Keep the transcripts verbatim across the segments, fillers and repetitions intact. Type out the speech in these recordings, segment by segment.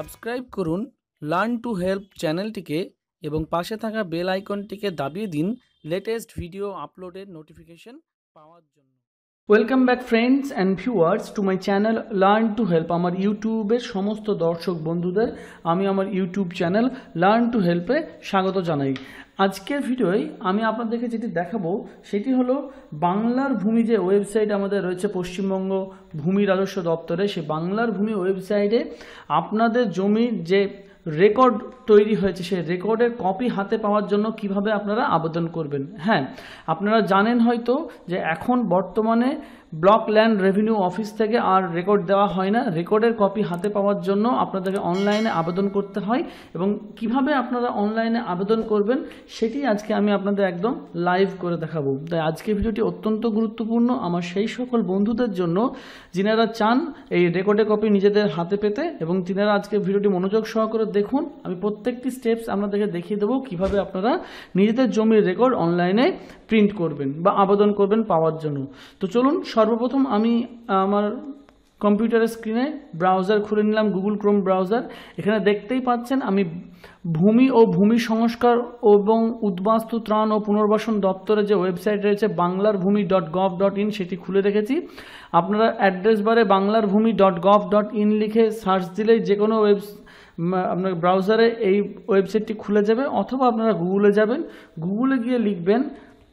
Subscribe করুন learn to help চ্যানেলটিকে এবং পাশে থাকা বেল আইকনটিকে দাবিয়ে দিন লেটেস্ট ভিডিও আপলোডের নোটিফিকেশন পাওয়ার জন্য। Welcome back friends and viewers to my channel learn to help. আমার ইউটিউবের সমস্ত দর্শক বন্ধুদের আমি আমার ইউটিউব চ্যানেল লার্ন টু হেল্পে স্বাগত জানাই। আজকের ভিডিওয় আমি আপনাদেরকে যেটি দেখাবো সেটি হলো বাংলার ভূমি যে ওয়েবসাইট আমাদের রয়েছে পশ্চিমবঙ্গ ভূমি রাজস্ব দপ্তরে, সেই বাংলার ভূমি ওয়েবসাইটে আপনাদের জমির যে রেকর্ড তৈরি হয়েছে সেই রেকর্ডের কপি হাতে পাওয়ার জন্য কিভাবে আপনারা আবেদন করবেন। হ্যাঁ, আপনারা জানেন হয়তো যে এখন বর্তমানে ব্লক ল্যান্ড রেভিনিউ অফিস থেকে আর রেকর্ড দেওয়া হয় না। রেকর্ডের কপি হাতে পাওয়ার জন্য আপনাদেরকে অনলাইনে আবেদন করতে হয় এবং কিভাবে আপনারা অনলাইনে আবেদন করবেন সেটি আজকে আমি আপনাদের একদম লাইভ করে দেখাবো। তাই আজকের ভিডিওটি অত্যন্ত গুরুত্বপূর্ণ আমার সেই সকল বন্ধুদের জন্য যিনারা চান এই রেকর্ডের কপি নিজেদের হাতে পেতে, এবং তিনারা আজকে ভিডিওটি মনোযোগ সহকারে দেখুন। আমি প্রত্যেকটি স্টেপস আপনাদেরকে দেখিয়ে দেবো কিভাবে আপনারা নিজেদের জমির রেকর্ড অনলাইনে প্রিন্ট করবেন বা আবেদন করবেন পাওয়ার জন্য। তো চলুন, সর্বপ্রথম আমি আমার কম্পিউটারের স্ক্রিনে ব্রাউজার খুলে নিলাম, গুগল ক্রোম ব্রাউজার। এখানে দেখতেই পাচ্ছেন আমি ভূমি ও ভূমি সংস্কার এবং উদ্বাস্তু ত্রাণ ও পুনর্বাসন দপ্তরের যে ওয়েবসাইট রয়েছে বাংলার Bhumi dot gov dot in সেটি খুলে রেখেছি। আপনারা অ্যাড্রেস বারে Banglar Bhumi dot gov dot in লিখে সার্চ দিলেই যে কোনো ওয়েব আপনার ব্রাউজারে এই ওয়েবসাইটটি খুলে যাবে, অথবা আপনারা গুগলে যাবেন, গুগলে গিয়ে লিখবেন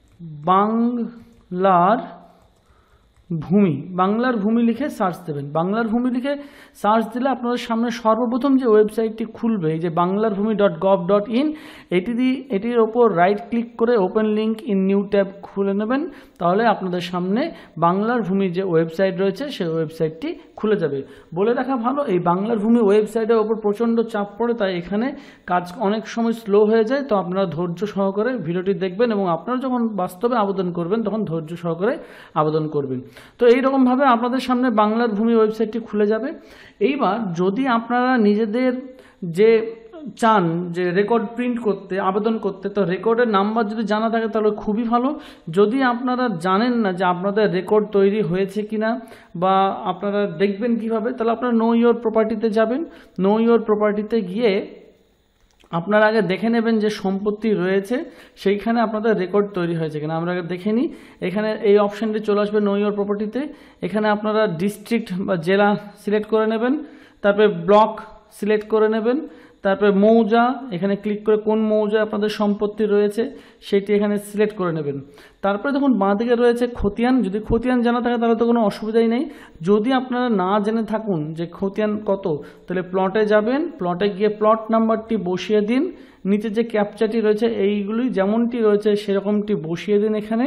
বাংলার ভূমি, বাংলার ভূমি লিখে সার্চ দেবেন। বাংলার ভূমি লিখে সার্চ দিলে আপনাদের সামনে সর্বপ্রথম যে ওয়েবসাইটটি খুলবে এই যে বাংলার Bhumi dot gov dot in, এটি দিয়ে এটির ওপর রাইট ক্লিক করে open link in new tab খুলে নেবেন। তাহলে আপনাদের সামনে বাংলার ভূমি যে ওয়েবসাইট রয়েছে সেই ওয়েবসাইটটি খুলে যাবে। বলে রাখা ভালো, এই বাংলার ভূমি ওয়েবসাইটের ওপর প্রচণ্ড চাপ পড়ে, তাই এখানে কাজ অনেক সময় স্লো হয়ে যায়। তো আপনারা ধৈর্য সহকারে ভিডিওটি দেখবেন এবং আপনারা যখন বাস্তবে আবেদন করবেন তখন ধৈর্য সহকারে আবেদন করবেন। তো এইরকমভাবে আপনাদের সামনে বাংলার ভূমি ওয়েবসাইটটি খুলে যাবে। এইবার যদি আপনারা নিজেদের যে চান যে রেকর্ড প্রিন্ট করতে আবেদন করতে, তো রেকর্ডের নাম্বার যদি জানা থাকে তাহলে খুবই ভালো। যদি আপনারা জানেন না যে আপনাদের রেকর্ড তৈরি হয়েছে কিনা বা আপনারা দেখবেন কিভাবে, তাহলে আপনারা নো ইওর প্রপার্টিতে যাবেন। নো ইওর প্রপার্টিতে গিয়ে আপনারা আগে দেখে নেবেন যে সম্পত্তি রয়েছে সেইখানে আপনাদের রেকর্ড তৈরি হয়েছে কিনা। আমরা আগে দেখে নিই। এখানে এই অপশানটি চলে আসবে নো ইওর প্রপার্টিতে। এখানে আপনারা ডিস্ট্রিক্ট বা জেলা সিলেক্ট করে নেবেন, তারপরে ব্লক সিলেক্ট করে নেবেন, তারপরে মৌজা এখানে ক্লিক করে কোন মৌজায় আপনাদের সম্পত্তি রয়েছে সেটি এখানে সিলেক্ট করে নেবেন। তারপরে দেখুন বাঁদিকে রয়েছে খতিয়ান। যদি খতিয়ান জানা থাকে তাহলে তো কোনো অসুবিধাই নেই। যদি আপনারা না জেনে থাকুন যে খতিয়ান কত, তাহলে প্লটে যাবেন, প্লটে গিয়ে প্লট নাম্বারটি বসিয়ে দিন। নিচে যে ক্যাপচাটি রয়েছে এইগুলি যেমনটি রয়েছে সেরকমটি বসিয়ে দিন। এখানে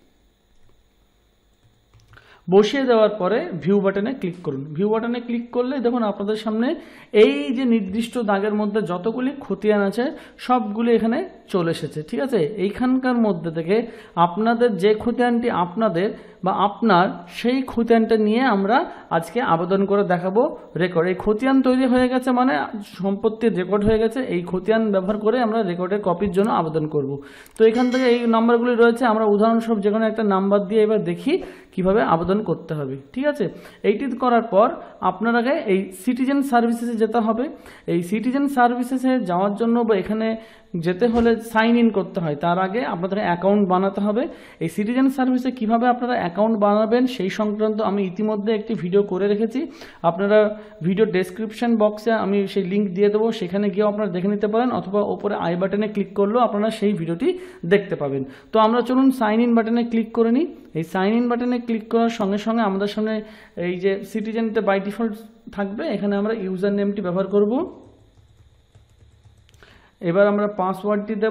বসিয়ে দেওয়ার পরে ভিউ বাটনে ক্লিক করুন। ভিউ বাটনে ক্লিক করলে দেখুন আপনাদের সামনে এই যে নির্দিষ্ট দাগের মধ্যে যতগুলি খতিয়ান আছে সবগুলি এখানে চলে এসেছে। ঠিক আছে, এইখানকার মধ্যে থেকে আপনাদের যে খতিয়ানটি আপনাদের বা আপনার সেই খতিয়ানটা নিয়ে আমরা আজকে আবেদন করে দেখাবো রেকর্ড। এই খতিয়ান তৈরি হয়ে গেছে মানে সম্পত্তির রেকর্ড হয়ে গেছে। এই খতিয়ান ব্যবহার করে আমরা রেকর্ডের কপির জন্য আবেদন করব। তো এখান থেকে এই নাম্বারগুলি রয়েছে, আমরা উদাহরণস্বরূপ যে কোনো একটা নাম্বার দিয়ে এবার দেখি কিভাবে আবেদন করতে হবে। ঠিক আছে, এইটি করার পর আপনারাকে এই সিটিজেন সার্ভিসেসে যেতে হবে। এই সিটিজেন সার্ভিসেসে যাওয়ার জন্য বা এখানে যেতে হলে সাইন ইন করতে হয়। তার আগে আপনাদের অ্যাকাউন্ট বানাতে হবে। এই সিটিজেন সার্ভিসে কিভাবে আপনারা অ্যাকাউন্ট বানাবেন সেই সংক্রান্ত আমি ইতিমধ্যে একটি ভিডিও করে রেখেছি। আপনারা ভিডিও ডেসক্রিপশন বক্সে আমি সেই লিঙ্ক দিয়ে দেবো, সেখানে গিয়েও আপনারা দেখে নিতে পারেন, অথবা ওপরে আই বাটনে ক্লিক করলেও আপনারা সেই ভিডিওটি দেখতে পাবেন। তো আমরা চলুন সাইন ইন বাটনে ক্লিক করে নিই। এই সাইন ইন বাটনে ক্লিক করার সঙ্গে সঙ্গে আমাদের সামনে এই যে সিটিজেনতে বাই ডিফল্ট থাকবে, এখানে আমরা ইউজার নেমটি ব্যবহার করব। এবার আমরা পাসওয়ার্ডটি দেব।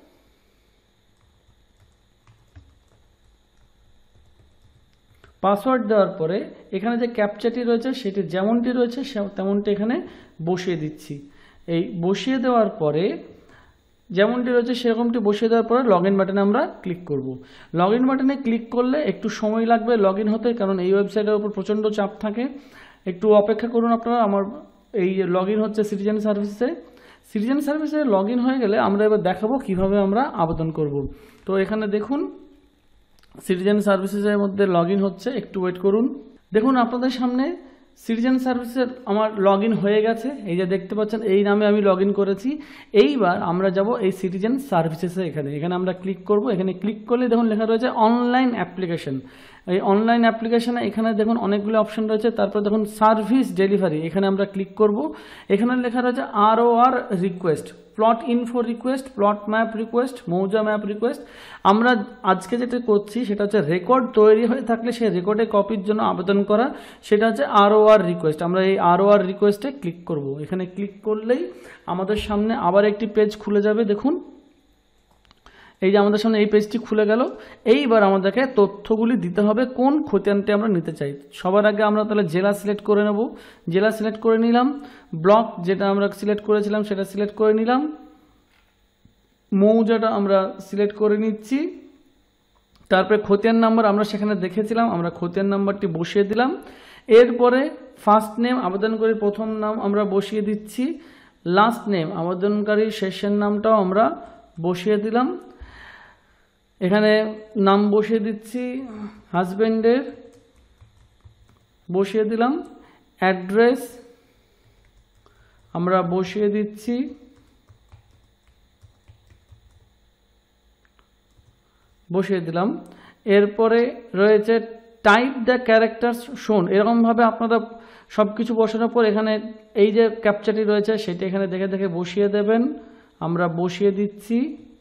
পাসওয়ার্ড দেওয়ার পরে এখানে যে ক্যাপচাটি রয়েছে সেটি যেমনটি রয়েছে তেমনটি এখানে বসিয়ে দিচ্ছি। এই বসিয়ে দেওয়ার পরে যেমনটি রয়েছে সেরকমটি বসিয়ে দেওয়ার পরে লগ ইন বাটনে আমরা ক্লিক করব। লগ ইন বাটনে ক্লিক করলে একটু সময় লাগবে লগ ইন হতে, কারণ এই ওয়েবসাইটের উপর প্রচণ্ড চাপ থাকে। একটু অপেক্ষা করুন আপনারা। আমার এই লগ ইন হচ্ছে সিটিজেন সার্ভিসে। সিটিজেন সার্ভিসে লগ ইন হয়ে গেলে আমরা এবার দেখাবো কিভাবে আমরা আবেদন করব। তো এখানে দেখুন সিটিজেন সার্ভিসেসের মধ্যে লগ ইন হচ্ছে, একটু ওয়েট করুন। দেখুন আপনাদের সামনে সিটিজেন সার্ভিসের আমার লগ ইন হয়ে গেছে, এই যে দেখতে পাচ্ছেন এই নামে আমি লগ ইন করেছি। এইবার আমরা যাব এই সিটিজেন সার্ভিসেসে, এখানে এখানে আমরা ক্লিক করব। এখানে ক্লিক করলে দেখুন লেখা রয়েছে অনলাইন অ্যাপ্লিকেশন। এই অনলাইন অ্যাপ্লিকেশনে এখানে দেখুন অনেকগুলো অপশন রয়েছে। তারপর দেখুন সার্ভিস ডেলিভারি, এখানে আমরা ক্লিক করব। এখানে লেখা রয়েছে R O R request, plot info request, plot map request, mouza map request. আমরা আজকে যেটা করছি সেটা হচ্ছে রেকর্ড তৈরি হয়ে থাকলে সেই রেকর্ডে কপির জন্য আবেদন করা, সেটা হচ্ছে আর ও আর রিকোয়েস্ট। আমরা এই আর ও আর রিকোয়েস্টে ক্লিক করব। এখানে ক্লিক করলেই আমাদের সামনে আবার একটি পেজ খুলে যাবে। দেখুন এই যে আমাদের সামনে এই পেজটি খুলে গেল। এইবার আমাদেরকে তথ্যগুলি দিতে হবে কোন খতিয়ানটি আমরা নিতে চাই। সবার আগে আমরা তাহলে জেলা সিলেক্ট করে নেব। জেলা সিলেক্ট করে নিলাম। ব্লক যেটা আমরা সিলেক্ট করেছিলাম সেটা সিলেক্ট করে নিলাম। মৌজাটা আমরা সিলেক্ট করে নিচ্ছি। তারপরে খতিয়ান নাম্বার আমরা সেখানে দেখেছিলাম, আমরা খতিয়ান নাম্বারটি বসিয়ে দিলাম। এরপরে ফার্স্ট নেম আবেদনকারীর প্রথম নাম আমরা বসিয়ে দিচ্ছি। লাস্ট নেম আবেদনকারীর শেষের নামটাও আমরা বসিয়ে দিলাম। এখানে নাম বসিয়ে দিচ্ছি হাজব্যান্ডের, বসিয়ে দিলাম। অ্যাড্রেস আমরা বসিয়ে দিচ্ছি। বসিয়ে দিলাম। এরপরে রয়েছে টাইপ দ্য ক্যারেক্টার্স শোন। এরকমভাবে আপনারা সব কিছু বসানোর পর এখানে এই যে ক্যাপচারটি রয়েছে সেটি এখানে দেখে দেখে বসিয়ে দেবেন। আমরা বসিয়ে দিচ্ছি।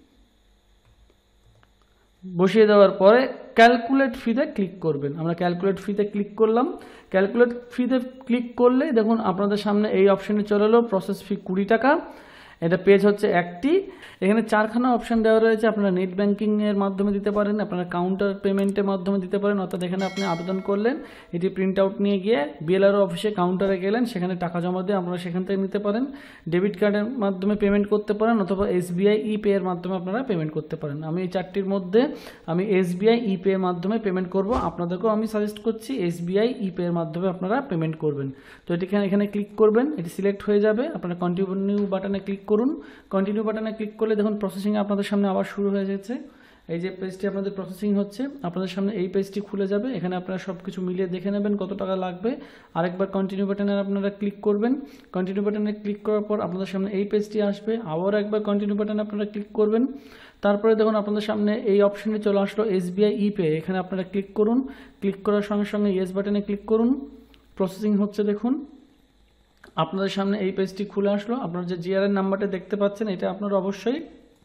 বসিয়ে দেওয়ার পরে ক্যালকুলেট ফিতে ক্লিক করবেন। আমরা ক্যালকুলেট ফিতে ক্লিক করলাম। ক্যালকুলেট ফিতে ক্লিক করলে দেখুন আপনাদের সামনে এই অপশানে চলে এলো প্রসেস ফি কুড়ি টাকা। এটা পেজ হচ্ছে একটি। এখানে চারখানা অপশান দেওয়া রয়েছে। আপনারা নেট ব্যাঙ্কিংয়ের মাধ্যমে দিতে পারেন, আপনারা কাউন্টার পেমেন্টের মাধ্যমে দিতে পারেন। অর্থাৎ এখানে আপনি আবেদন করলেন, এটি প্রিন্ট আউট নিয়ে গিয়ে বিএলআরও অফিসে কাউন্টারে গেলেন, সেখানে টাকা জমা দিয়ে আপনারা সেখান থেকে নিতে পারেন। ডেবিট কার্ডের মাধ্যমে পেমেন্ট করতে পারেন অথবা এসবিআই ই পে এর মাধ্যমে আপনারা পেমেন্ট করতে পারেন। আমি এই চারটির মধ্যে আমি এসবিআই ই পে এর মাধ্যমে পেমেন্ট করব। আপনাদেরকেও আমি সাজেস্ট করছি এসবিআই ই পে এর মাধ্যমে আপনারা পেমেন্ট করবেন। তো এটি এখানে ক্লিক করবেন, এটি সিলেক্ট হয়ে যাবে। আপনারা কন্টিনিউ বাটনে ক্লিক করুন। কন্টিনিউ বাটনে ক্লিক করলে দেখুন প্রসেসিং আপনাদের সামনে আবার শুরু হয়ে যাচ্ছে। এই যে পেজটি আপনাদের প্রসেসিং হচ্ছে, আপনাদের সামনে এই পেজটি খুলে যাবে। এখানে আপনারা সব কিছু মিলিয়ে দেখে নেবেন কত টাকা লাগবে। আরেকবার কন্টিনিউ বাটনে আপনারা ক্লিক করবেন। কন্টিনিউ বাটনে ক্লিক করার পর আপনাদের সামনে এই পেজটি আসবে। আবার একবার কন্টিনিউ বাটনে আপনারা ক্লিক করবেন। তারপরে দেখুন আপনাদের সামনে এই অপশনে চলে আসলো এসবিআই ই পে। এখানে আপনারা ক্লিক করুন। ক্লিক করার সঙ্গে সঙ্গে ইয়েস বাটনে ক্লিক করুন। প্রসেসিং হচ্ছে দেখুন। আপনাদের সামনে এই পেজটি খুলে আসলো। আপনারা যে জিআরএন নাম্বারটা দেখতে পাচ্ছেন এটা আপনারা অবশ্যই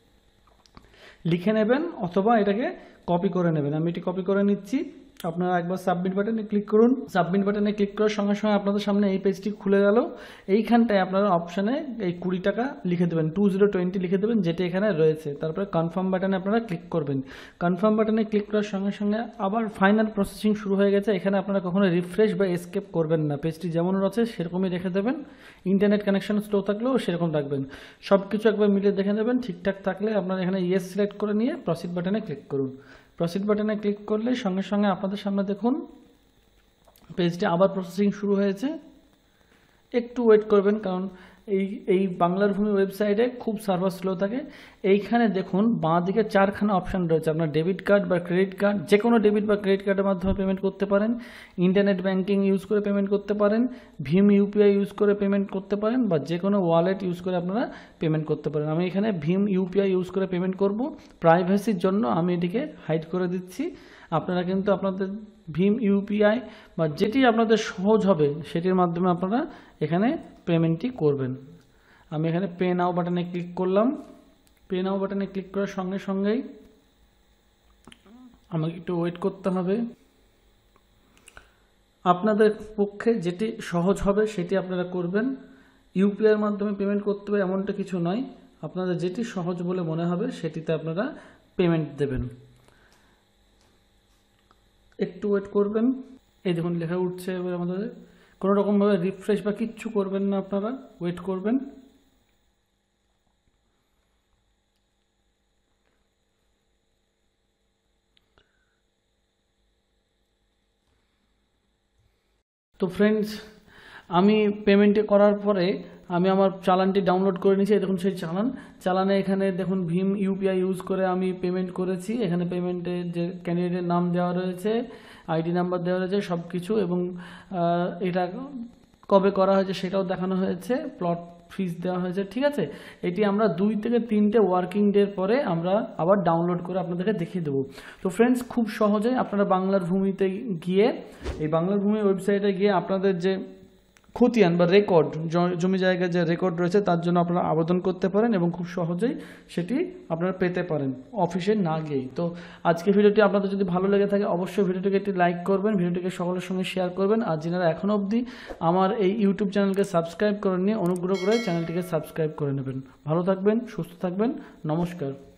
লিখে নেবেন অথবা এটাকে কপি করে নেবেন। আমি এটি কপি করে নিচ্ছি। আপনারা একবার সাবমিট বাটনে ক্লিক করুন। সাবমিট বাটনে ক্লিক করার সঙ্গে সঙ্গে আপনাদের সামনে এই পেজটি খুলে গেল। এইখানটায় আপনারা অপশানে এই কুড়ি টাকা লিখে দেবেন, টু জিরো টোয়েন্টি লিখে দেবেন যেটি এখানে রয়েছে। তারপরে কনফার্ম বাটনে আপনারা ক্লিক করবেন। কনফার্ম বাটনে ক্লিক করার সঙ্গে সঙ্গে আবার ফাইনাল প্রসেসিং শুরু হয়ে গেছে। এখানে আপনারা কখনো রিফ্রেশ বা এসকেপ করবেন না, পেজটি যেমন আছে সেরকমই রেখে দেবেন। ইন্টারনেট কানেকশন স্লো থাকলেও সেরকম রাখবেন। সব কিছু একবার মিলিয়ে দেখে নেবেন। ঠিকঠাক থাকলে আপনারা এখানে ইয়েস সিলেক্ট করে নিয়ে প্রসিড বাটনে ক্লিক করুন। প্রসিড বাটনে ক্লিক করলে সঙ্গে সঙ্গে আপনাদের সামনে দেখুন পেজটি আবার প্রসেসিং শুরু হয়েছে। একটু ওয়েট করবেন, কারণ এই এই বাংলার ভূমি ওয়েবসাইটে খুব সার্ভার স্লো থাকে। এইখানে দেখুন বাঁ দিকে চারখানা অপশান রয়েছে। আপনার ডেবিট কার্ড বা ক্রেডিট কার্ড, যে কোনো ডেবিট বা ক্রেডিট কার্ডের মাধ্যমে পেমেন্ট করতে পারেন, ইন্টারনেট ব্যাঙ্কিং ইউজ করে পেমেন্ট করতে পারেন, ভীম ইউপিআই ইউজ করে পেমেন্ট করতে পারেন, বা যে কোনো ওয়ালেট ইউজ করে আপনারা পেমেন্ট করতে পারেন। আমি এখানে ভীম ইউপিআই ইউজ করে পেমেন্ট করব। প্রাইভেসির জন্য আমি এটিকে হাইড করে দিচ্ছি। আপনারা কিন্তু আপনাদের ভীম ইউপিআই বা যেটি আপনাদের সহজ হবে সেটির মাধ্যমে আপনারা এখানে পেমেন্টটি করবেন। আমি এখানে পে নাও বাটনে ক্লিক করলাম। পে নাও বাটনে ক্লিক করার সঙ্গে সঙ্গেই আমাকে একটু ওয়েট করতে হবে। আপনাদের পক্ষে যেটি সহজ হবে সেটি আপনারা করবেন। ইউপিআইয়ের মাধ্যমে পেমেন্ট করতে হবে এমনটা কিছু নয়, আপনাদের যেটি সহজ বলে মনে হবে সেটিতে আপনারা পেমেন্ট দেবেন। একটু ওয়েট করবেন। এই দেখুন লেখা উঠছে। এবার আমাদের কোনো রকমভাবে রিফ্রেশ বা কিচ্ছু করবেন না, আপনারা ওয়েট করবেন। তো ফ্রেন্ডস, আমি পেমেন্টে করার পরে আমি আমার চালানটি ডাউনলোড করে নিয়েছি। দেখুন সেই চালান চালানে এখানে দেখুন ভীম ইউপিআই ইউজ করে আমি পেমেন্ট করেছি। এখানে পেমেন্টের যে ক্যান্ডিডেটের নাম দেওয়া রয়েছে, আইডি নাম্বার দেওয়া রয়েছে সব কিছু, এবং এটা কবে করা হয়েছে সেটাও দেখানো হয়েছে, প্লট ফিস দেওয়া হয়েছে। ঠিক আছে, এটি আমরা দুই থেকে তিনটে ওয়ার্কিং ডের পরে আমরা আবার ডাউনলোড করে আপনাদেরকে দেখিয়ে দেবো। তো ফ্রেন্ডস, খুব সহজেই আপনারা বাংলার ভূমিতে গিয়ে, এই বাংলার ভূমি ওয়েবসাইটে গিয়ে আপনাদের যে খতিয়ান বা রেকর্ড, জমি জায়গায় যে রেকর্ড রয়েছে তার জন্য আপনারা আবেদন করতে পারেন এবং খুব সহজেই সেটি আপনারা পেতে পারেন অফিসে না গিয়েই। তো আজকে ভিডিওটি আপনাদের যদি ভালো লেগে থাকে অবশ্যই ভিডিওটিকে একটি লাইক করবেন, ভিডিওটিকে সকলের সঙ্গে শেয়ার করবেন। আর যারা এখনও অবধি আমার এই ইউটিউব চ্যানেলকে সাবস্ক্রাইব করেননি, অনুগ্রহ করে চ্যানেলটিকে সাবস্ক্রাইব করে নেবেন। ভালো থাকবেন, সুস্থ থাকবেন, নমস্কার।